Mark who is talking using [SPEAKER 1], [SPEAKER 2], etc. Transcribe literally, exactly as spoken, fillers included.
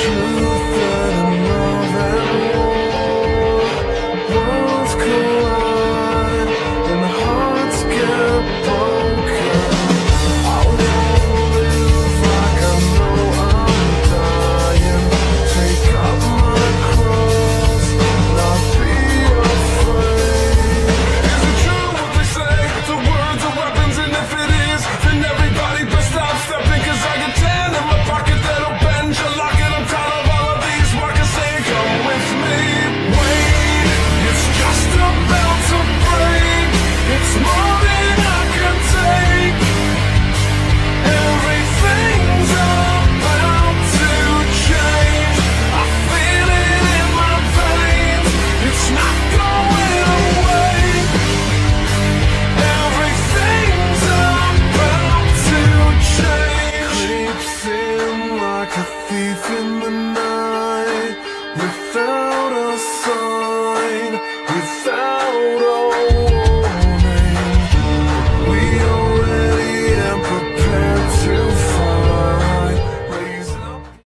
[SPEAKER 1] truth and love and war. Worlds collide and hearts get broken. I won't live like I know I'm dying. Take up my cross, not be afraid. Is it true what they say? The words are weapons, and if it is, then everybody best stop stepping. Cause I got ten in my pocket that'll bend your lock, and I'm tired of all of these walkers saying come with me. Wait, it's just about to break. It's more than I can take. Everything's about to change. I feel it in my veins. It's not going away. Everything's about to change. Creeps in like a thief in the night.